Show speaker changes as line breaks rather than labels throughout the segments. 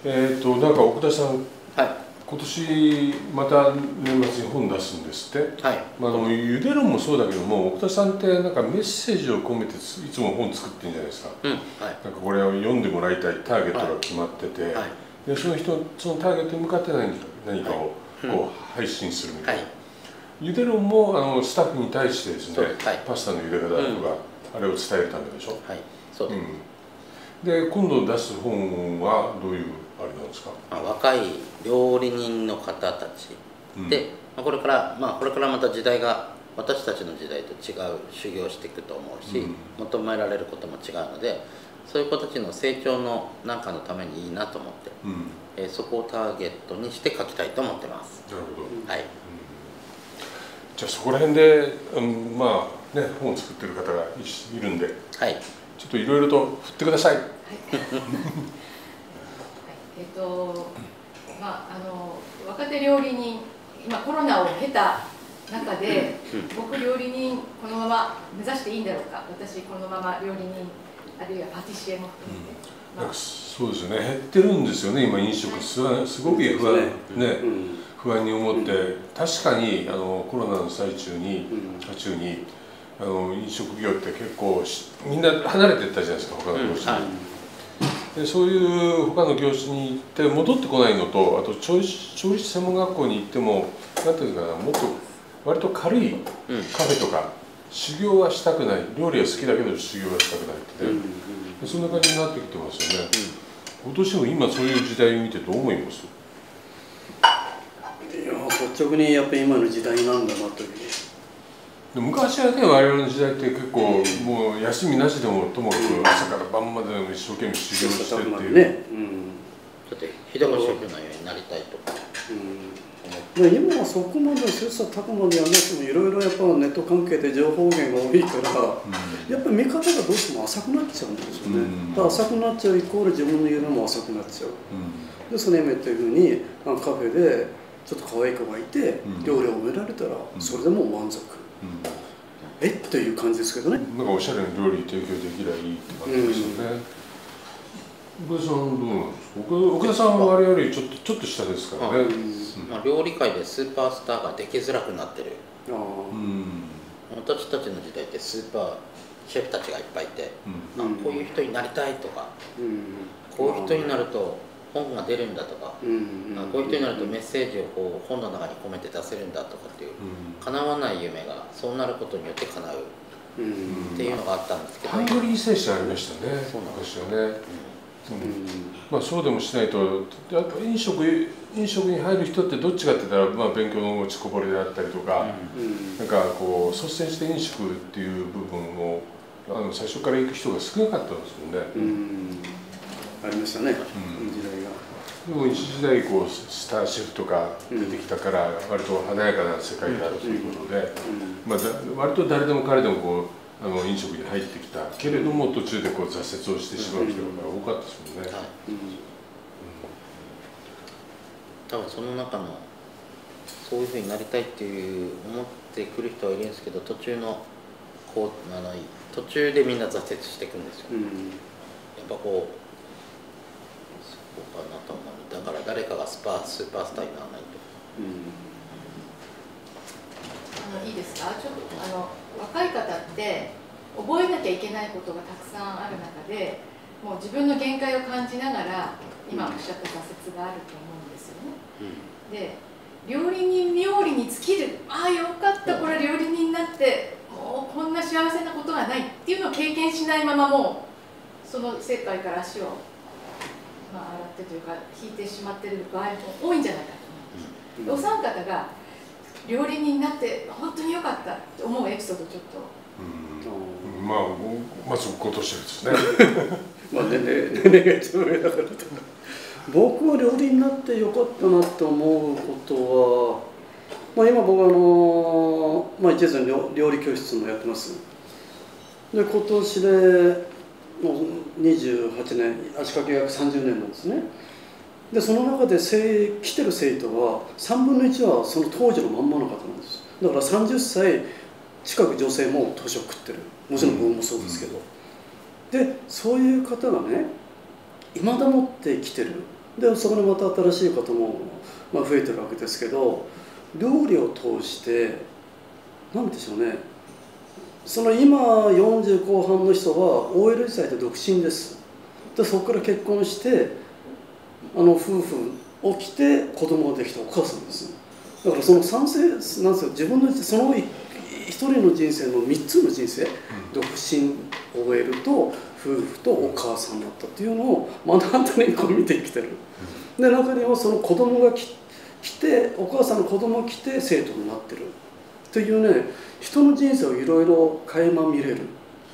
なんか奥田さん、
はい、
今年また年末に本出すんですって。
はい。
ユデ論もそうだけども、奥田さんってなんかメッセージを込めていつも本作ってるんじゃないですか。
うん、はい。
なんかこれを読んでもらいたいターゲットが決まってて、はい、でそのターゲットに向かって何かをこう配信するみたいな。はい、ユデ論もスタッフに対してですね、はい、パスタの茹で方とか、あれを伝えるためでしょ。はい、そうです。で今度出す本はどういうあれなんですか。
若い料理人の方たちで、これからまた時代が私たちの時代と違う修行していくと思うし、求められることも違うので、そういう子たちの成長のなんかのためにいいなと思って、そこをターゲットにして書きたいと思ってます。
なるほど。
はい。
じゃあそこら辺で、まあね、本を作ってる方がいるんで、はい、ちょっといろいろと振ってください。はい
若手料理人、今コロナを経た中で、僕料理人このまま目指していいんだろうか、私このまま料理人あるいはパティシエも含めて、
そうですよね、減ってるんですよね今飲食、すごく不安に思って、確かにコロナの最中に飲食業って結構みんな離れていったじゃないですか、他の業種に。でそういう他の業種に行って戻ってこないのと、あと調理師専門学校に行っても何ていうかな、もっと割と軽いカフェとか、修行はしたくない、料理は好きだけど修行はしたくないって、そんな感じになってきてますよね。今年も今そういう時代を見てどう思います？
いや率直にやっぱり今の時代なんだなという。
昔はね、我々の時代って結構もう休みなしでもともかく朝から晩まで一生懸命修行してっていう。
だって日高シェフのようになりたいとか。
今はそこまで切磋琢磨でやらなくてもいろいろやっぱネット関係で情報源が多いから、やっぱり見方がどうしても浅くなっちゃうんですよね。だから浅くなっちゃうイコール自分の言うのも浅くなっちゃう。でその今言ったようにカフェでちょっと可愛い子がいて料理を覚えられたらそれでもう満足。っていう感じですけどね。
なんかおしゃれな料理提供できればいいって感じですよね。奥田さんどうなんですか。奥田さんは我々よりちょっと下ですからね。
料理界でスーパースターができづらくなってる。私たちの時代ってスーパーシェフたちがいっぱいいて、こういう人になりたいとか、こういう人になると本が出るんだとか、こういう人になるとメッセージをこう本の中に込めて出せるんだとかっていう、叶わない夢がそうなることによって叶うっていうのがあったんですけど、
ハングリー精神ありましたね、昔はね。まあそうでもしないと、やっぱ飲食に入る人ってどっちかって言ったら、勉強の落ちこぼれであったりとか、なんかこう率先して飲食っていう部分を最初から行く人が少なかったんですよね。
ありましたね、時代が。
でも一時代こうスターシェフとか出てきたから割と華やかな世界だということで、割と誰でも彼でもこう飲食に入ってきたけれども途中でこう挫折をしてしまう人が多かったですもんね。
多分その中のそういうふうになりたいっていう思ってくる人はいるんですけど、途中でみんな挫折していくんですよ。やっぱこうそうかなと思う。だから誰かがスーパースターにならないと。
いいですか。ちょっと若い方って覚えなきゃいけないことがたくさんある中で、もう自分の限界を感じながら今おっしゃった挫折があると思うんですよね。で、料理に尽きる、ああよかった、これ料理人になってもうこんな幸せなことがないっていうのを経験しないままもうその世界から足を洗ってというか引いてしまっている場合も多いんじゃないかと思うんです。お三方が料理人になって本当に良かったと思うエピソードちょっと。
まず今年ですね。
年齢が一番上だからと。僕は料理になって良かったなと思うことは、今僕は一途に料理教室もやってます。で今年でもう28年、足掛け約30年なんですね。でその中で来てる生徒は3分の1はその当時のまんまの方なんです。だから30歳近く女性も年を食ってる。もちろん僕もそうですけど。でそういう方がね、未だ持って来てるでそこにまた新しい方も、増えてるわけですけど、料理を通して何でしょうね、その今40後半の人は OL 時代で独身です。でそこから結婚して夫婦起きて子供ができたお母さんです。だからその賛成なんですよ、自分のその一人の人生の3つの人生、独身 OL と夫婦とお母さんだったっていうのを目の当たりにこう見てきてる。で中にはその子供が来て、お母さんの子供が来て生徒になってるというね、人の人生をいろいろ垣間見れる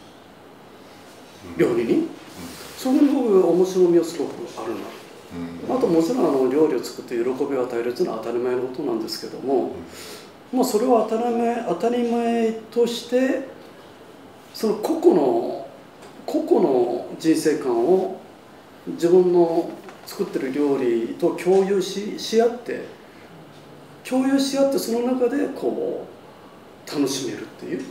料理に、そういう面白みはすごくあるな。あともちろん料理を作って喜びを与えるというのは当たり前のことなんですけども、それは当たり前としてその個々の人生観を自分の作ってる料理と共有し合ってその中でこう楽しめるっていう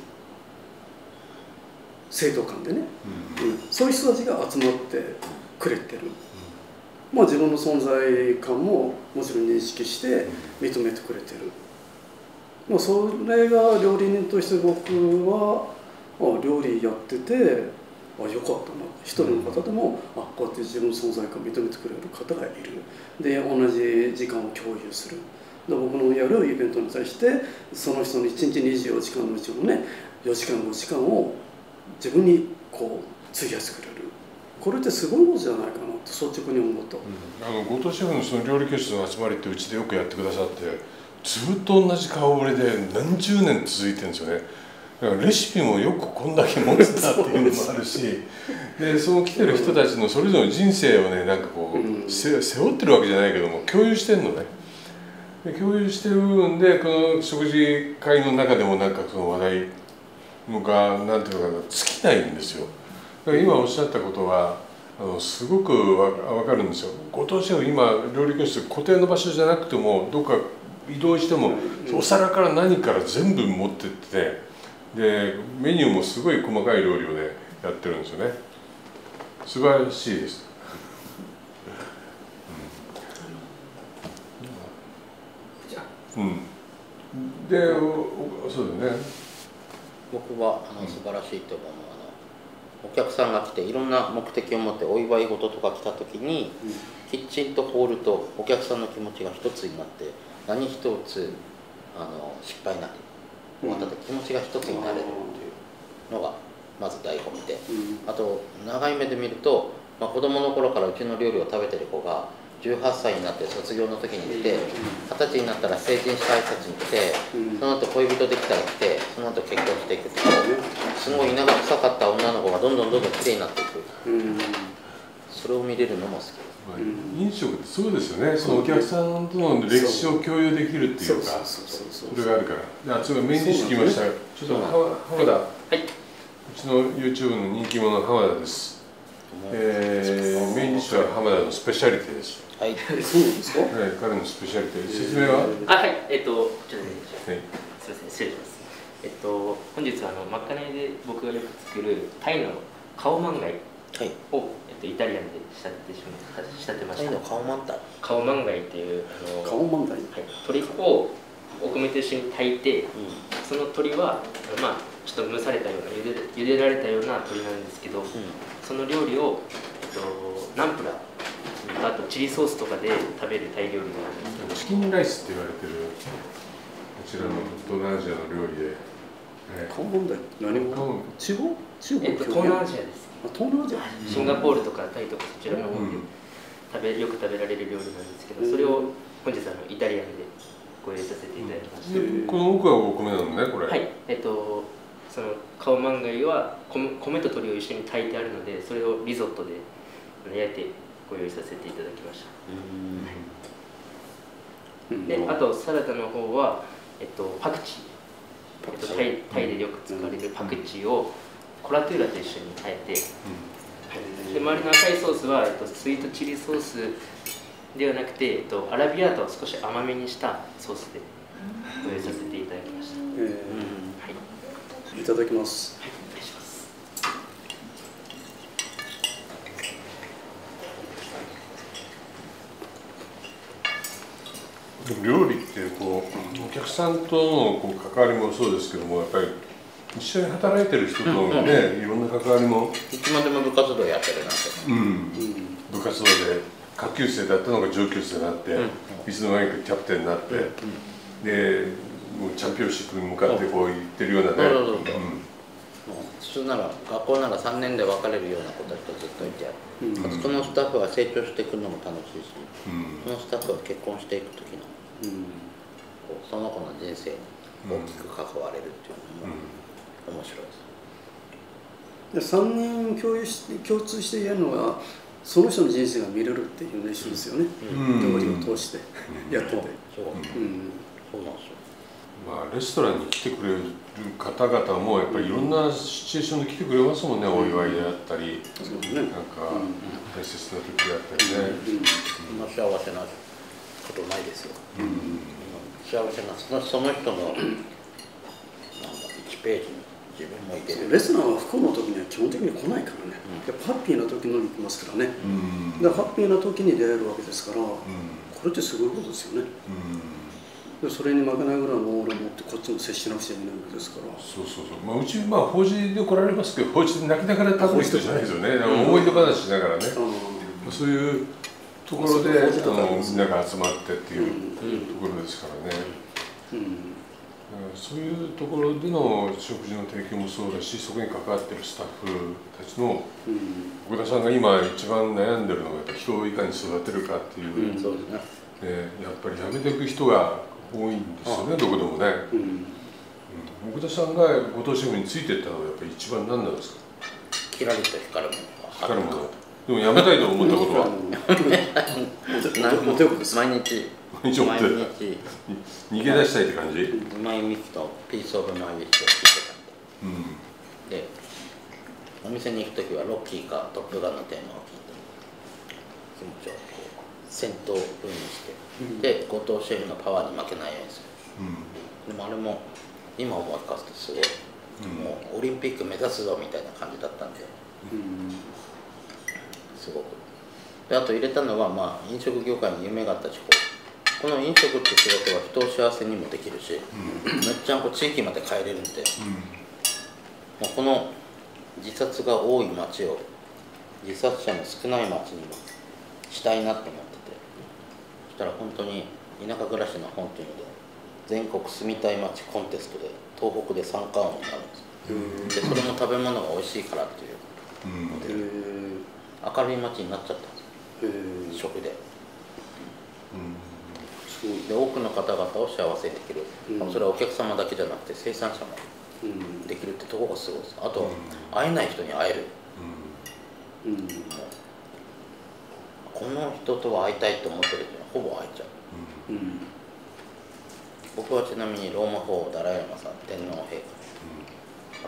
生徒間でね、そういう人たちが集まってくれてる。自分の存在感ももちろん認識して認めてくれてる。それが料理人として僕は料理やっててよかったな。一人の方でもこうやって自分の存在感を認めてくれる方がいる。で同じ時間を共有する。で僕のやるイベントに対してその人の1日24時間のうちのね4時間5時間を自分にこう費やしてくれる。これってすごいことじゃないかなと率直に思うと、
後藤シェフのその料理教室の集まりってうちでよくやってくださって、ずっと同じ顔ぶれで何十年続いてるんですよね。だからレシピもよくこんだけ持ってたっていうのもあるし、でその来てる人たちのそれぞれの人生をね、なんかこう、背負ってるわけじゃないけども共有してるのね。で共有してるんで、この食事会の中でもなんかその話題がなんていうのかな、尽きないんですよ。だから今おっしゃったことはすごくわかるんですよ。後藤シェフ今料理教室固定の場所じゃなくてもどっか移動してもお皿から何から全部持ってってでメニューもすごい細かい料理をねやってるんですよね。素晴らしいです。でそうだね。
僕は素晴らしいと思うのはお客さんが来ていろんな目的を持ってお祝い事とか来た時に、キッチンとホールとお客さんの気持ちが一つになって何一つ失敗なく終わった時気持ちが一つになれるというのがまず醍醐味で、あと長い目で見ると、子供の頃からうちの料理を食べてる子が18歳になって卒業の時に来て、20歳になったら成人した挨拶に来て、その後恋人できたら来て、その後結婚していくと、すごい田舎臭かった女の子がどんどん綺麗になっていく、それを見れるのも好き。
飲食ってそうですよね。そのお客さんとの歴史を共有できるっていうか、それがあるから。じゃあメインディッシュ来ました。ちょっと浜田、うちの YouTube の人気者浜田です。メインディッシュは浜田のスペシャリティです。
はい、そう
ですか。彼のスペシャリティ。説明は？
はい、こちらで。すみません、失礼します。本日まかないで僕がよく作るタイのカオマンガイをイタリアンで仕立てました。
タイのカオマンガイ。カ
オマンガイっていう
カオマンガイ。
鶏をお米と一緒に炊いて、その鶏はちょっと蒸されたような茹でられたような鶏なんですけど、その料理をナンプラー。あとチリソースとかで食べるタイ料理なんです
けど、チキンライスって言われてるこちらの東南アジアの料理で、
カオマンガイ何も中国
東南アジアです。
東南アジア、
シンガポールとかタイとかそちらの方でよく食べられる料理なんですけど、それを本日イタリアンでご用意させていただきました。
この奥はお米なのね、これ。
はい、そのカオマンガイは米と鶏を一緒に炊いてあるので、それをリゾットで焼いてご用意させていただきました。で、あとサラダの方はパクチー、タイでよく使われるパクチーをコラトゥーラと一緒にあえて、で周りの赤いソースはスイートチリソースではなくてアラビアータを少し甘めにしたソースでご用意させていただきました。
いただきます。
お願いします。
でも料理ってこうお客さんとのこう関わりもそうですけども、やっぱり一緒に働いてる人とのね、いろんな関わりも、
いつまでも部活動やってるなんて、
部活動で下級生だったのが上級生になって、いつの間にかキャプテンになって、でもうチャンピオンシップに向かってこう行ってるようなね。
普通なら学校なら3年で別れるような子たちとずっといて、そのスタッフが成長していくのも楽しいし、そのスタッフが結婚していく時の、その子の人生に大きく関われるっていうのも面白いです。
で3人共通して言えるのは、その人の人生が見れるっていう練習ですよね、料理を通してやってて。
そうなんですよ。
まあレストランに来てくれる方々もやっぱりいろんなシチュエーションで来てくれますもんね、お祝いであったり、なんか大切な時であったりね。
そんな幸せなことないですよ。幸せなその人の1ページに自分もいてる。
レストランは不幸の時には基本的に来ないからね、やっぱハッピーな時のに来ますからね、だからハッピーな時に出会えるわけですから、これってすごいことですよね。でそれに負けないぐらいのオーラを持ってこっちも接しなくちゃいけないわけですから。
そうそうそう、まあ、うち法事で来られますけど、法事で泣きながら食べる人じゃないですよね、思い出話しながらね、そういうところでみんなが集まってっていうところですからね。そういうところでの食事の提供もそうだし、そこに関わっているスタッフたちの、奥田さんが今一番悩んでるのがやっぱ人をいかに育てるかっていう、
そうですね。
やっぱり辞めていく人が多いんですよね、どこでもね。奥田さんが後藤シェフについていったのはやっぱり一番何なんですか？
キラリと光るものが
光るもの。でも辞めたいと思ったことは
毎日
逃げ出したいって感じ？
マイミスとピースオブマイミスを聞いてたんで、でお店に行く時はロッキーかトップガンのテーマを聞いて気持ちをこう戦闘風にして、で後藤シェフのパワーに負けないようにする。でもあれも今思い返すとすごい、もうオリンピック目指すぞみたいな感じだったんで、すごく。であと入れたのは、まあ、飲食業界に夢があった地方。この飲食って仕事は人を幸せにもできるし、めっちゃ地域まで帰れるんで、もうこの自殺が多い町を自殺者の少ない町にもしたいなって思ってて、そしたら本当に田舎暮らしの本っていうので全国住みたい町コンテストで東北で三冠王になるんですよ。でそれも食べ物が美味しいからっていうので、明るい町になっちゃったんですよ、食で。で多くの方々を幸せにできる、それはお客様だけじゃなくて生産者もできるってところがすごいです。あと、会えない人に会える、この人とは会いたいと思ってる人にはほぼ会えちゃう。僕はちなみにローマ法王ダライラマさん、天皇陛下、あ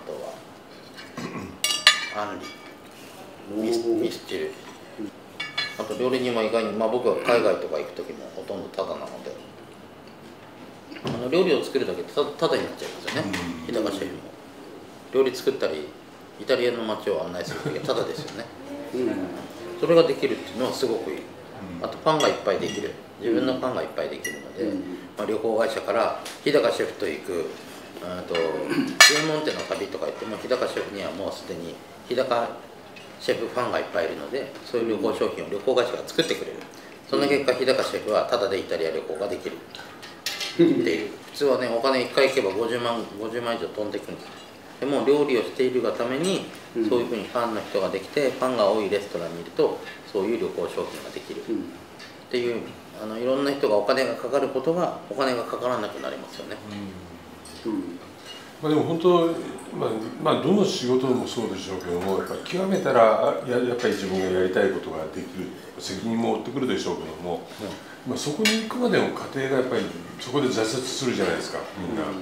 とはアンリ、ミスチル、あと料理人は意外に、まあ、僕は海外とか行く時もほとんどタダなので、料理を作るだけでタダになっちゃいますよね、日高シェフも。料理作ったりイタリアの街を案内する時はタダですよね。それができるっていうのはすごくいい。あとパンがいっぱいできる、自分のパンがいっぱいできるので、まあ、旅行会社から日高シェフと行くピエモンテの旅とか行っても日高シェフにはもうすでに日高シェフファンがいっぱいいるので、そういう旅行商品を旅行会社が作ってくれる。その結果日高シェフはタダでイタリア旅行ができるっていう。普通はね、お金1回行けば50万以上飛んでくるんです。でも料理をしているがために、そういうふうにファンの人ができて、ファンが多いレストランにいるとそういう旅行商品ができるっていう、いろんな人がお金がかかることがお金がかからなくなりますよね。
まあでも本当、まあどの仕事もそうでしょうけども、やっぱり極めたらやっぱり自分がやりたいことができる、責任も負ってくるでしょうけども、まあそこに行くまでの過程がやっぱりそこで挫折するじゃないですか、みんな。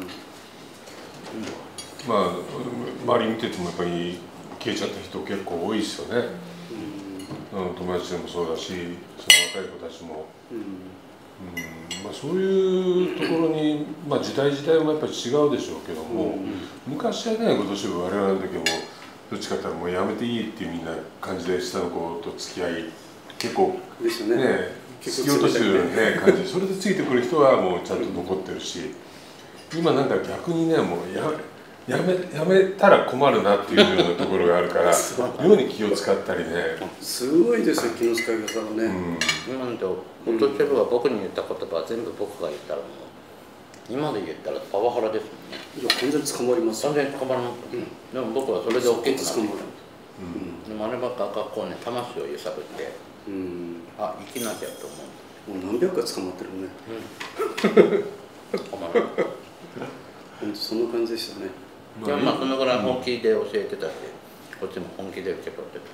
まあ周り見ててもやっぱり消えちゃった人結構多いですよね。友達でもそうだし、その若い子たちも。まあ、そういうところに、まあ、時代もやっぱり違うでしょうけども、昔はね、今年我々の時もどっちかって言ったらもうやめていいっていうみんな感じで下の子と付き合い結構
ですよね。
突き落としてるね感じ、それでついてくる人はもうちゃんと残ってるし、今なんか逆にねもうやめたら困るなっていうようなところがあるから妙に気を使ったりね。
すごいですよ、気の使い方がね。
今のとフォトシェフが僕に言った言葉は全部僕が言ったらもう今で言ったらパワハラですもんね。
いや完全に捕まります。
完全に捕まらなくて、でも僕はそれで大きくなって
捕まる。
でもあればっかこうね魂を揺さぶって、あ生きなきゃと思
う。もう何百回捕まってるね。
捕まる。
本当そんな感じでしたね。
いやまあそのぐらい本気で教えてたし、こっちも本気で受け取ってた。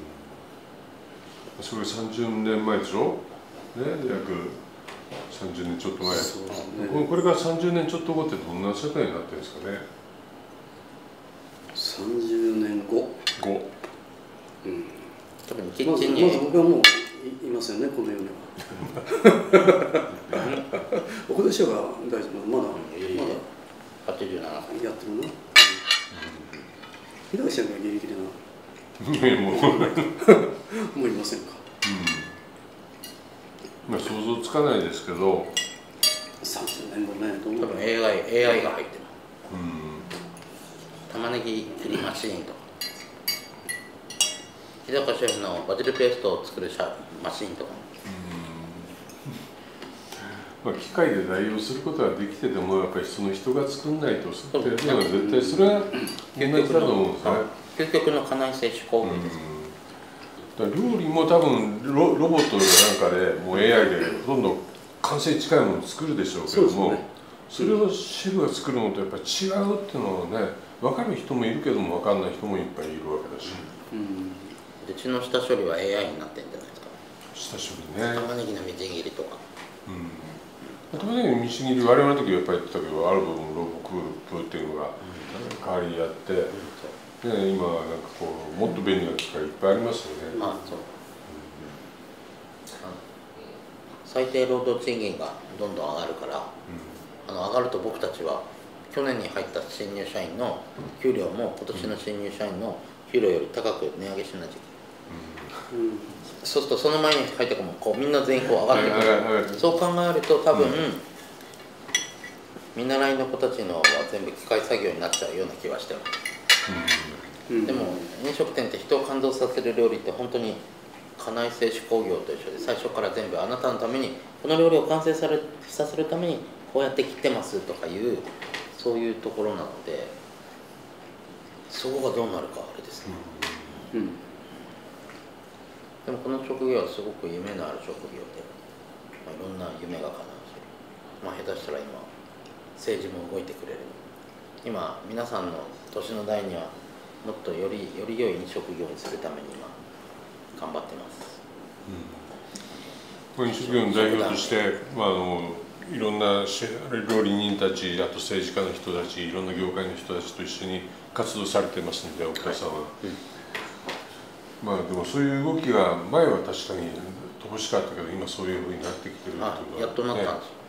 それ30年前でしょ、ね、約30年ちょっと前、これから30年ちょっと後ってどんな社会になってるんですかね。
30年後。
特にキッチンに
まず僕はもういませんね、この世には。奥田氏は大丈夫、まだ
87歳
やってるな。日高氏はギリギリな。もういませんか。
まあ想像つかないですけど、
30年後ね、
多分 AI が入ってる。玉ねぎ切りマシーンとか、日高シェフのバジルペーストを作るマシーンとか。
まあ機械で代用することはできててもやっぱりその人が作んないとっていうのは絶対それは同じだと思うんですね。
究極の家内製手工芸です。
料理も多分ロボットなんかでもう AI でほとんど完成近いものを作るでしょうけども、それをシェフが作るのとやっぱり違うっていうのはね、分かる人もいるけども分かんない人もいっぱいいるわけだし。
うちの下処理は AI になってるんじゃないですか。
下処理ね。
玉ねぎのみじん切りとか。
玉ねぎのみじん切り我々の時はやっぱり言ってたけど、ある部分ロボクールっていうのが代わりにやって。今はなんかこうもっと便利な機械いっぱいありますよね。
そう。最低労働賃金がどんどん上がるから、上がると僕たちは去年に入った新入社員の給料も今年の新入社員の給料より高く値上げしなきゃいけない。そうするとその前に入った子もこうみんな全員こう上がってくる。そう考えると多分、見習いの子たちのは全部機械作業になっちゃうような気はしてます。でも飲食店って人を感動させる料理って本当に家内製手工業と一緒で、最初から全部あなたのためにこの料理を完成させるためにこうやって切ってますとかいうそういうところなので、そこがどうなるかあれですね。でもこの職業はすごく夢のある職業で、いろんな夢が叶うし、下手したら今政治も動いてくれる。今皆さんの年の代にはもっとより良い飲食業にするために今頑張ってます。
飲食業の代表として、いろんな料理人たち、あと政治家の人たち、いろんな業界の人たちと一緒に活動されてますので、奥田さんは。でもそういう動きが前は確かに乏しかったけど、今そういうふうになってきてるっていうのは、
やっとなったんですよ。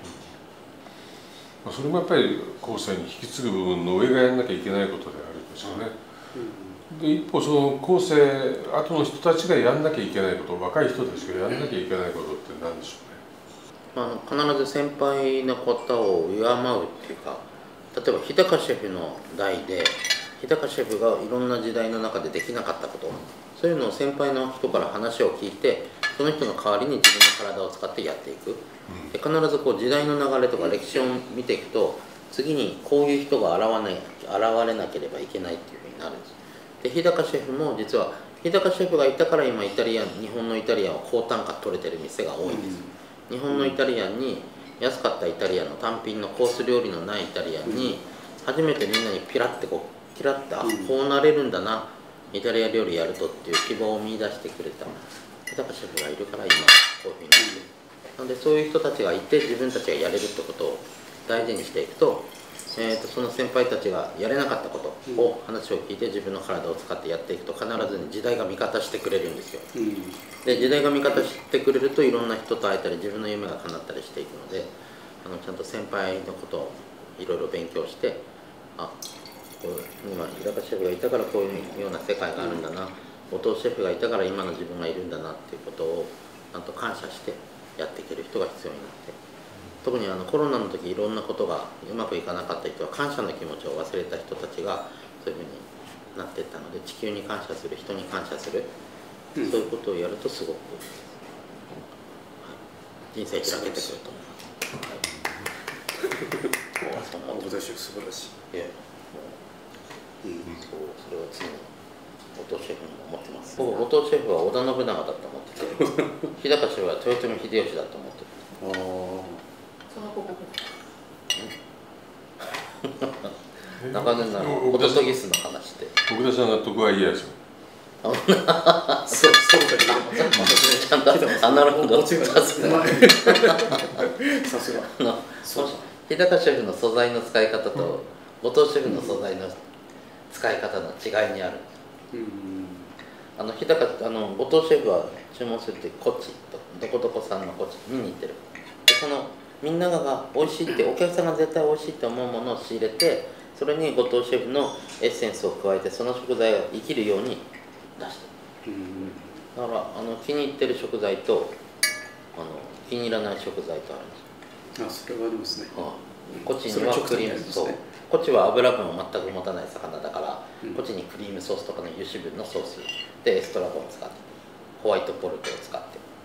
それもやっぱり後世に引き継ぐ部分の上がやらなきゃいけないことであるんですよね。で一方その後世後の人たちがやらなきゃいけないこと、若い人たちがやらなきゃいけないことって何でしょうね。
必ず先輩の方を敬うっていうか、例えば日高シェフの代で日高シェフがいろんな時代の中でできなかったこと、そういうのを先輩の人から話を聞いて、その人の代わりに自分の体を使ってやっていく。で必ずこう時代の流れとか歴史を見ていくと、次にこういう人が現れなければいけないっていうふうになるんです。で日高シェフも実は日高シェフがいたから今日本のイタリアンを高単価取れてる店が多いんです。日本のイタリアンに安かったイタリアンの単品のコース料理のないイタリアンに初めてみんなにピラッてこうなれるんだな、イタリア料理やるとっていう希望を見出してくれた日高シェフがいるから今こういうふうになってる。なのでそういう人たちがいて自分たちがやれるってことを大事にしていくと、その先輩たちがやれなかったことを話を聞いて自分の体を使ってやっていくと、必ず時代が味方してくれるんですよ。で時代が味方してくれるといろんな人と会えたり自分の夢が叶ったりしていくので、ちゃんと先輩のことをいろいろ勉強して、今日高シェフがいたからこういうような世界があるんだな、 後藤シェフがいたから今の自分がいるんだなっていうことをちゃんと感謝してやっていける人が必要になって、特にコロナの時いろんなことがうまくいかなかった人は感謝の気持ちを忘れた人たちがそういうふうになっていったので、地球に感謝する、人に感謝する、そういうことをやるとすごく、人生開けてくると思います。
お出し素晴らしい。
そう、それは常に後藤シェフに思ってます。後藤シェフは織田信長だと思ってて、日高シェフは豊臣秀吉だと思ってる。
そのこ
中根ならホトトギスの話で
奥田さんが徳川家康。
そうだ
ちゃんとなるほど、さすが
さすが
日高シェフの素材の使い方と後藤シェフの素材の使い方の違いにある。後藤シェフは注文するときコチとどこどこさんのコチ見に行ってる。でそのみんなが美味しいってお客さんが絶対美味しいって思うものを仕入れて、それに後藤シェフのエッセンスを加えてその食材が生きるように出してる。だから気に入ってる食材と気に入らない食材とあるんです。
それはありますね。
コチにはクリームソース、コチは油分を全く持たない魚だから、コチにクリームソースとかの油脂分のソースでエストラゴンを使ってホワイトポルトを使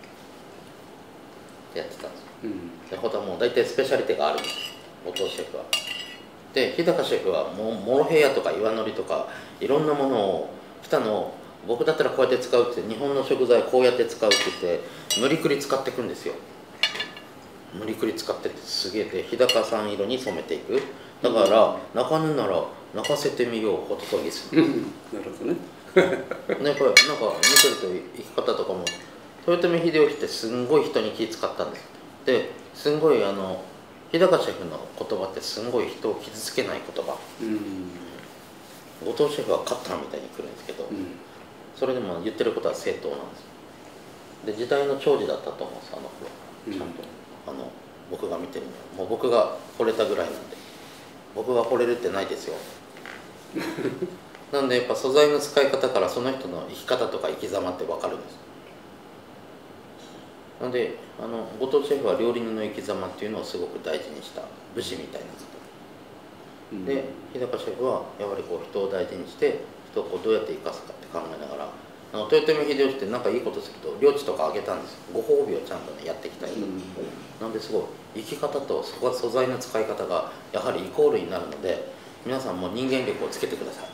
ってやってたんですよ。でほとんどもう大体スペシャリテがあるんです後藤シェフは。で日高シェフはもうモロヘイヤとか岩のりとかいろんなものを来たのを僕だったらこうやって使うって、日本の食材こうやって使うって言って無理くり使っていくんですよ。無理くり使ってってすげえで日高さん色に染めていく。だから泣かぬなら泣かせてみようホトトギス。
なるほどね。
これなんか見てると生き方とかも豊臣秀吉ってすんごい人に気使ったんです。ですんごい日高シェフの言葉ってすんごい人を傷つけない言葉。後藤シェフはカッターみたいに来るんですけど、それでも言ってることは正当なんです。で時代の寵児だったと思うんです頃ちゃんと僕が見てるのもう僕が惚れたぐらいなんで、僕が惚れるってないですよ。なんでやっぱ素材の使い方からその人の生き方とか生き様って分かるんです。なんで後藤シェフは料理人の生き様っていうのをすごく大事にした武士みたいな方で、日高シェフはやっぱりこう人を大事にして人をこうどうやって生かすかって考えながら、豊臣秀吉って何かいいことすると領地とかあげたんですよ。ご褒美をちゃんとねやっていきたいと。なんですごい生き方と素材の使い方がやはりイコールになるので、皆さんも人間力をつけてください。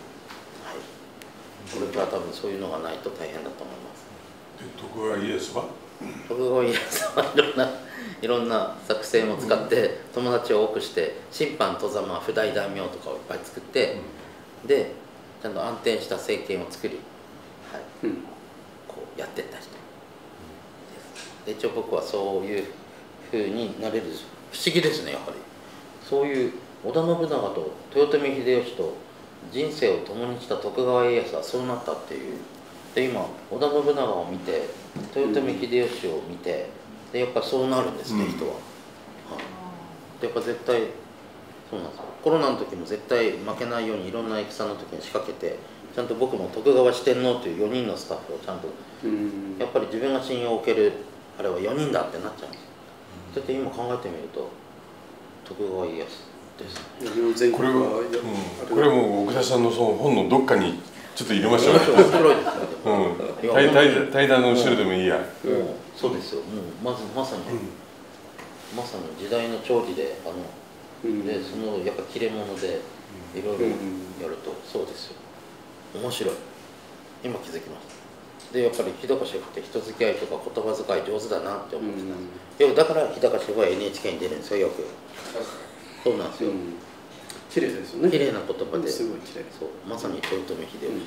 これから多分そういうのがないと大変だと思います。
徳川家康は
徳川家康はいろんな作戦を使って友達を多くして審判戸様不代大名とかをいっぱい作って、でちゃんと安定した政権を作り、こうやっていった人で、一応僕はそういうふうになれる。不思議ですね、やはりそういう織田信長と豊臣秀吉と人生を共にした徳川家康はそうなったっていう。で今織田信長を見て豊臣秀吉を見て、でやっぱそうなるんですね、人は。でやっぱ絶対そうなんですよ。コロナの時も絶対負けないようにいろんな戦の時に仕掛けて、ちゃんと僕も徳川四天王という4人のスタッフをちゃんと、やっぱり自分が信用を受けるあれは4人だってなっちゃうんですよ。だって今考えてみると徳川家康ですね。
これも奥田さんのその本のどっかにちょっと入れましょう。
面白いですよね。
対談の後ろでもいいや。
そうですよ。もうまさに時代の寵児ででそのやっぱ切れ者でいろいろやるとそうですよ。面白い。今気づきました。でやっぱり日高シェフって人付き合いとか言葉遣い上手だなって思ってたんです。だから日高シェフは NHK に出るんですよ、よく。そうなんですよ。
綺麗ですよね。
綺麗な言葉で、
すごい綺麗。
そうまさに豊臣秀吉です。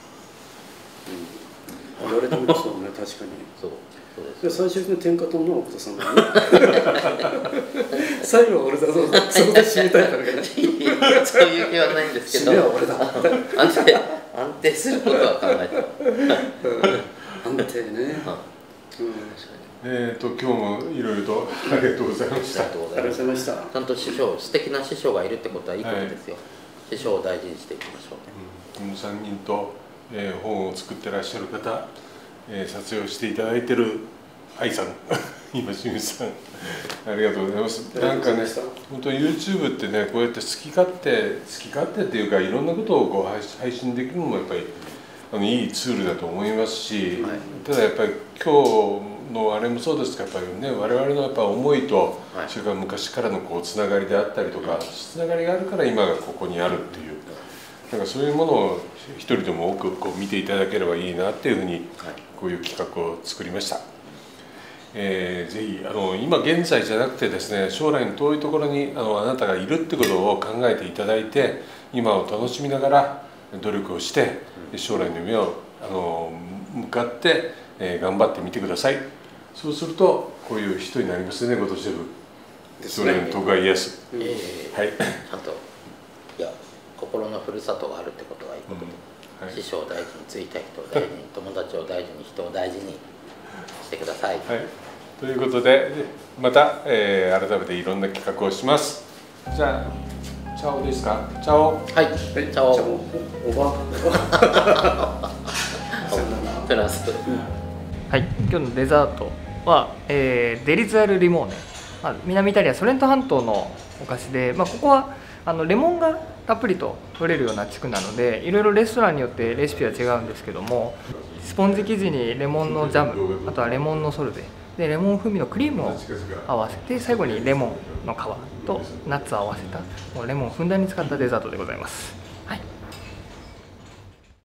言われてみるとそうね、確かに。
そう
で最終的に天下取るのは奥田さんだね。最後は俺だぞ、そこで締めたいからね。
そういう気はないんですけど、
締めは俺だ。
安定することは考えて
安定ね。
今日もいろいろとありがとうございました。
ありがとうございました。ちゃんと素敵な師匠がいるってことはいいことですよ。師匠を大事にしていきましょう。
この3人と本を作ってらっしゃる方、撮影をしていただいてる愛さん今清水さんありがとうございます。なんかね本当 YouTube ってねこうやって好き勝手っていうかいろんなことをこう配信できるのもやっぱりいいツールだと思いますし、はい、ただやっぱり今日のあれもそうですがやっぱりね我々のやっぱ思いと、はい、それから昔からのこうつながりであったりとかつながりがあるから今がここにあるっていうなんかそういうものを一人でも多くこう見ていただければいいなっていうふうにこういう企画を作りました。ぜひ今現在じゃなくてですね将来の遠いところにあなたがいるってことを考えていただいて今を楽しみながら努力をして将来の夢を向かって頑張ってみてください。そうするとこういう人になりますね、後藤シェフ。将来の徳川家康。はい。
ちゃんといや心のふるさとがあるってことはいいことで、はい、師匠を大事についた人を大事に友達を大事に人を大事にしてください。
はい。ということでまた、改めていろんな企画をします。じゃあチャオですか。チャオ。
はい。チャオ。
おば。
プラス。
はい。今日のデザートは、デリズアルリモーネ。南イタリアソレント半島のお菓子で、ここはレモンがたっぷりと取れるような地区なのでいろいろレストランによってレシピは違うんですけどもスポンジ生地にレモンのジャムあとはレモンのソルベでレモン風味のクリームを合わせて最後にレモンの皮とナッツを合わせたレモンをふんだんに使ったデザートでございます。